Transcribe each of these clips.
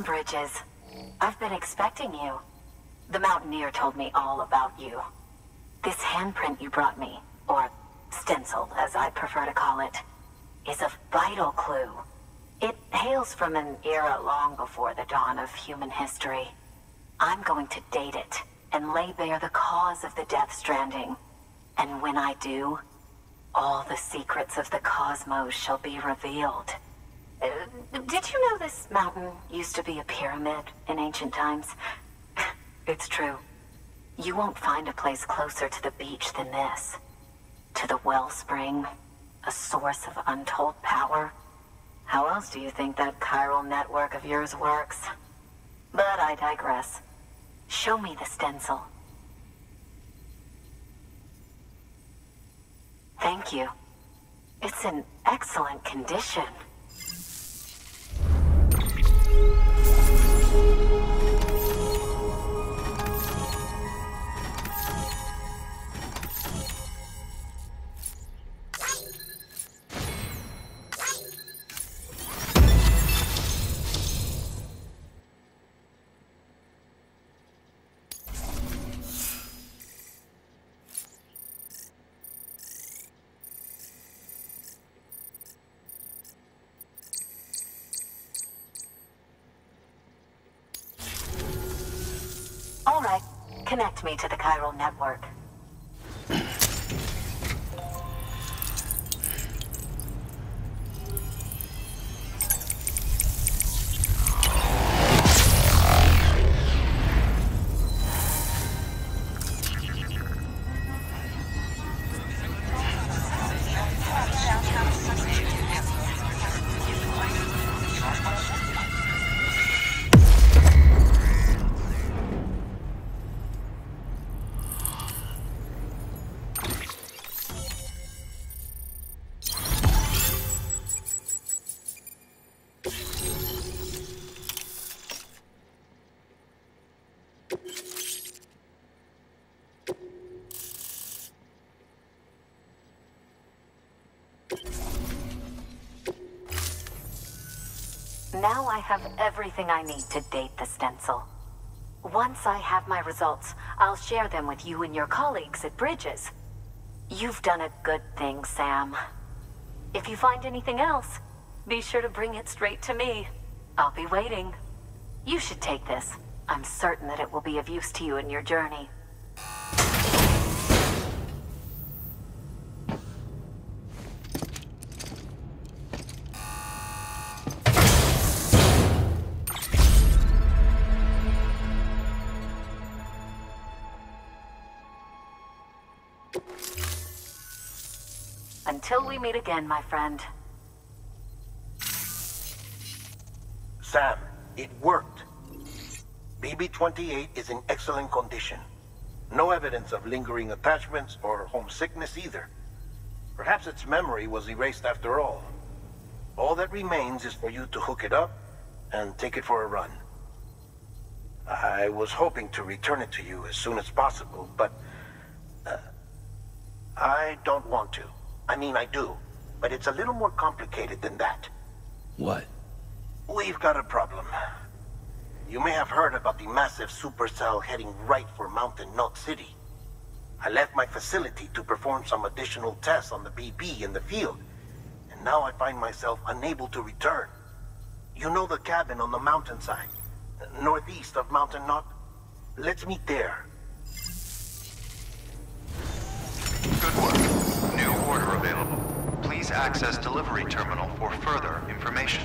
Sam Bridges. I've been expecting you. The Mountaineer told me all about you. This handprint you brought me, or stencil as I prefer to call it, is a vital clue. It hails from an era long before the dawn of human history. I'm going to date it and lay bare the cause of the Death Stranding. And when I do, all the secrets of the cosmos shall be revealed. Did you know this mountain used to be a pyramid in ancient times? It's true. You won't find a place closer to the beach than this. To the wellspring, a source of untold power. How else do you think that chiral network of yours works? But I digress. Show me the stencil. Thank you. It's in excellent condition. All right, connect me to the chiral network. Now I have everything I need to date the stencil. Once I have my results, I'll share them with you and your colleagues at Bridges. You've done a good thing, Sam. If you find anything else, be sure to bring it straight to me. I'll be waiting. You should take this. I'm certain that it will be of use to you in your journey. Until we meet again, my friend. Sam, it worked. BB-28 is in excellent condition. No evidence of lingering attachments or homesickness either. Perhaps its memory was erased after all. All that remains is for you to hook it up and take it for a run. I was hoping to return it to you as soon as possible, but I don't want to. I mean, I do, but it's a little more complicated than that. What? We've got a problem. You may have heard about the massive supercell heading right for Mountain Knot City. I left my facility to perform some additional tests on the BB in the field, and now I find myself unable to return. You know the cabin on the mountainside, northeast of Mountain Knot? Let's meet there. Good work. New order available. Please access delivery terminal for further information.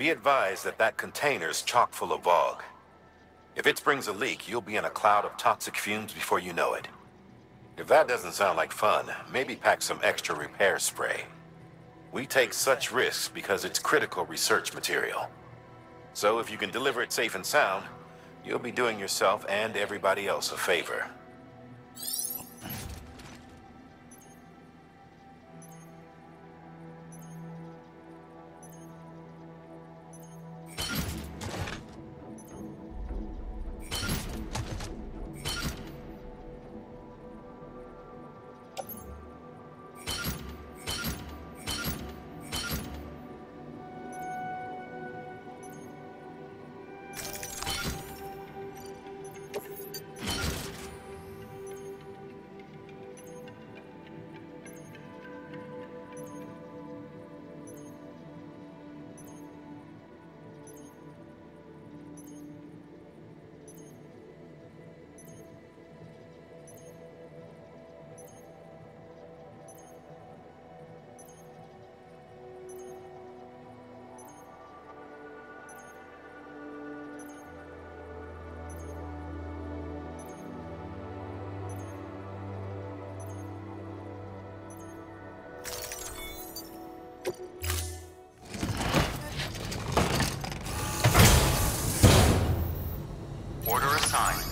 Be advised that that container's chock full of Vogue. If it springs a leak, you'll be in a cloud of toxic fumes before you know it. If that doesn't sound like fun, maybe pack some extra repair spray. We take such risks because it's critical research material. So if you can deliver it safe and sound, you'll be doing yourself and everybody else a favor. Order assigned.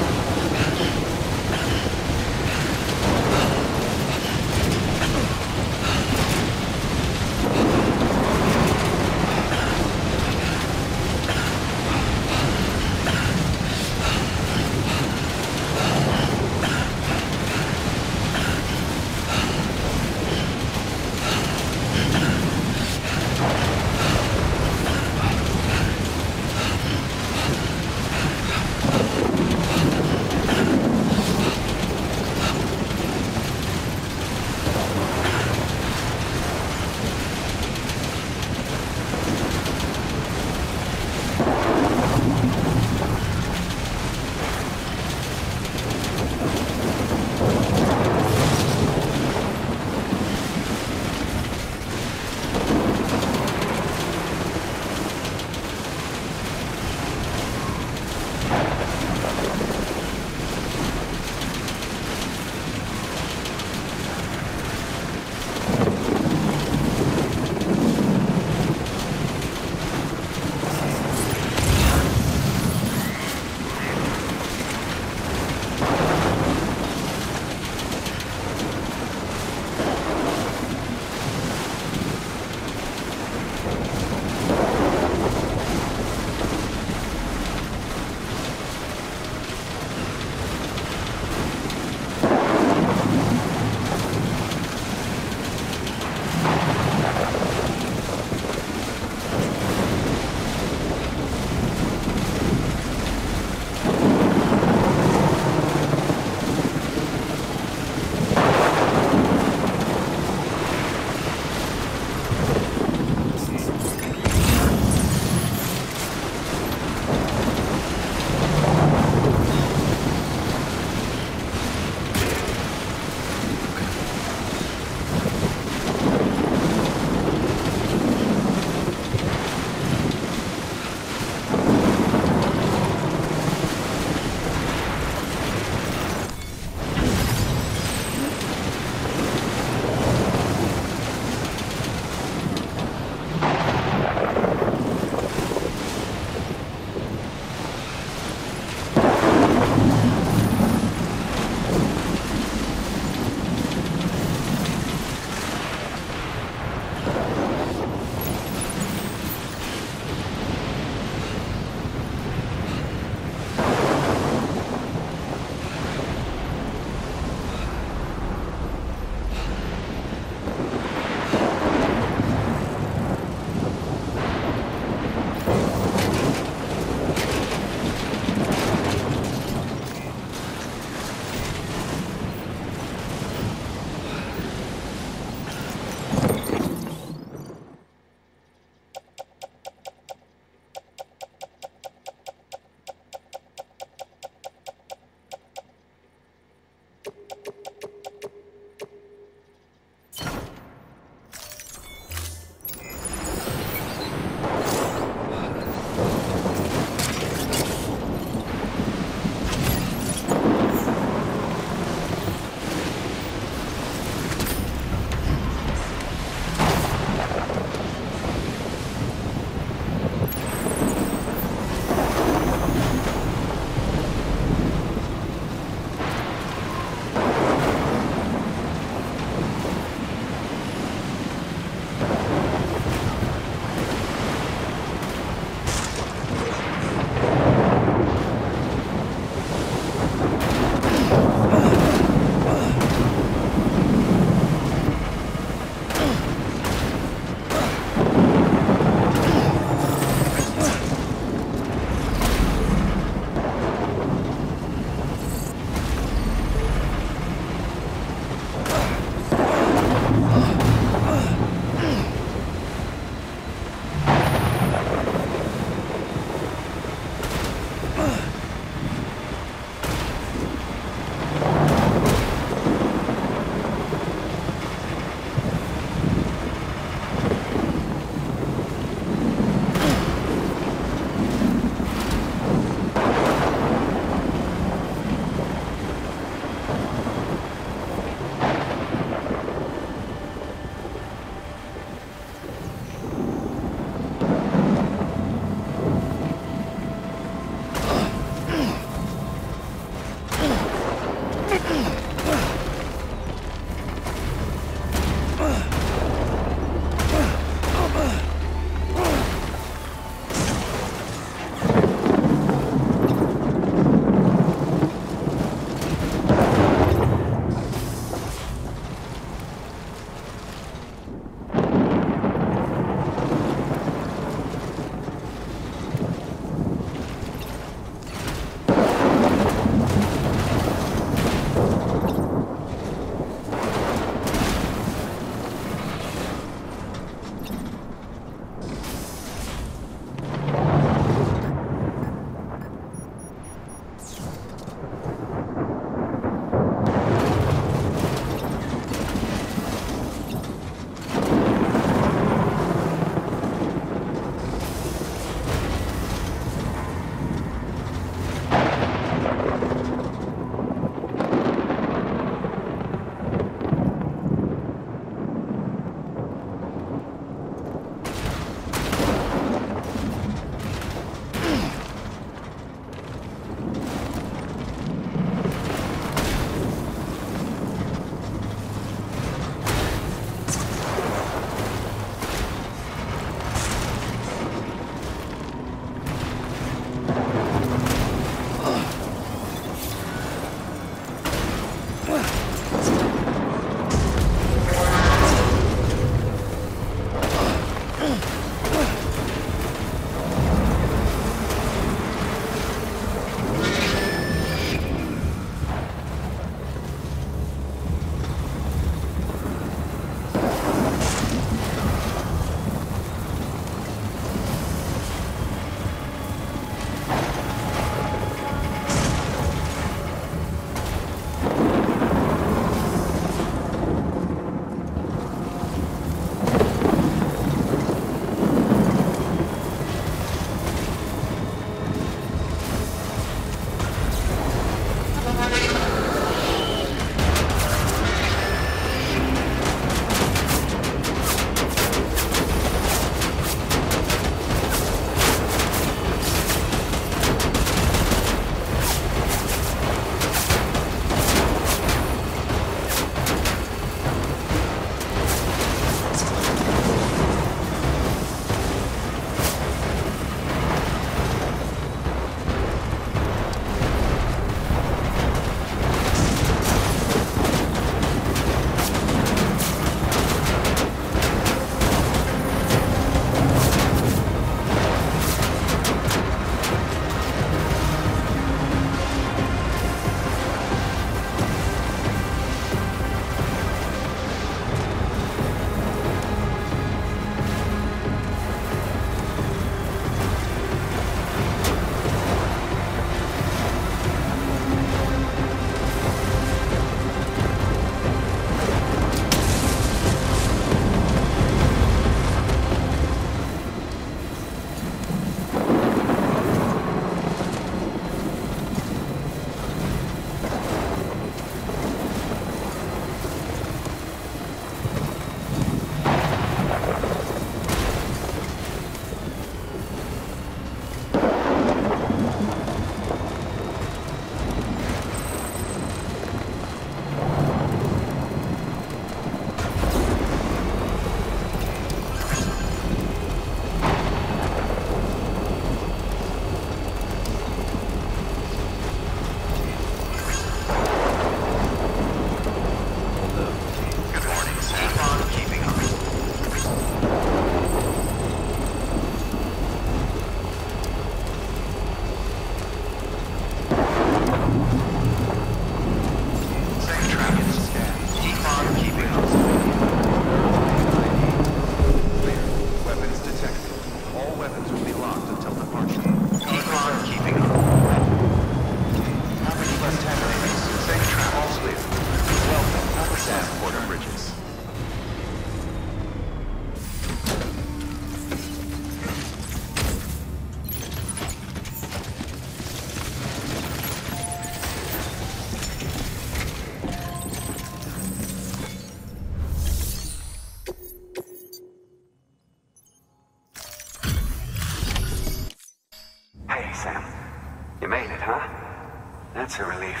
That's a relief.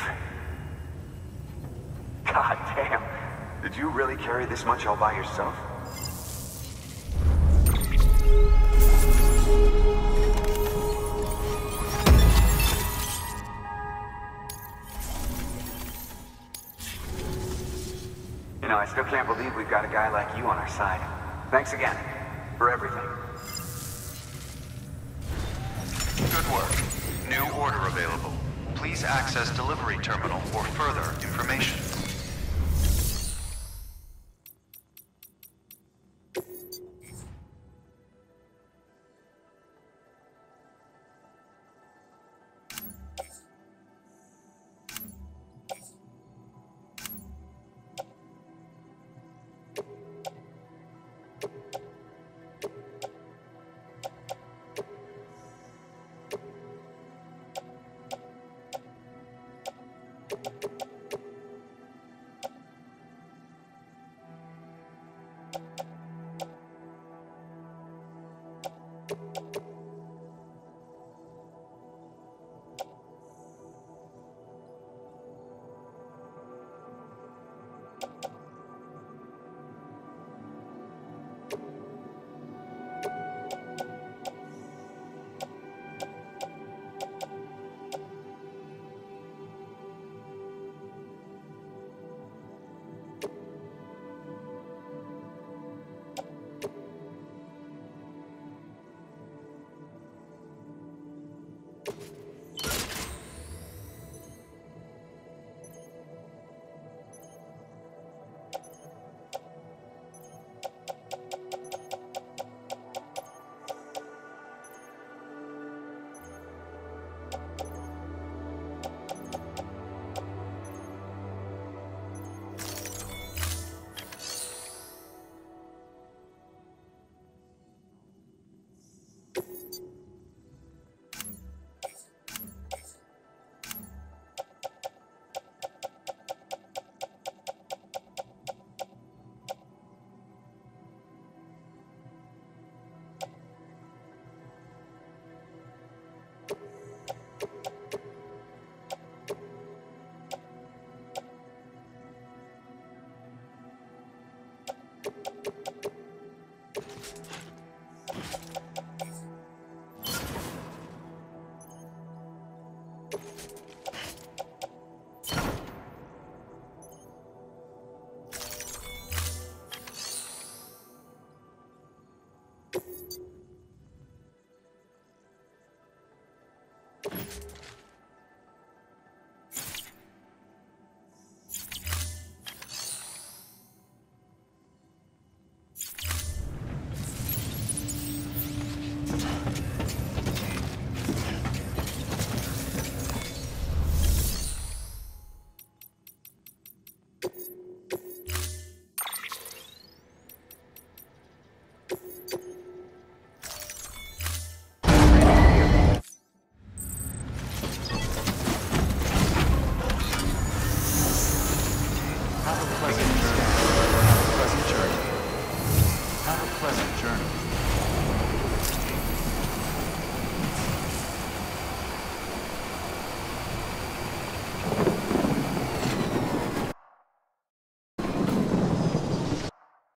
God damn. Did you really carry this much all by yourself? You know, I still can't believe we've got a guy like you on our side. Thanks again. For everything. Good work. New order available. Please access delivery terminal for further information.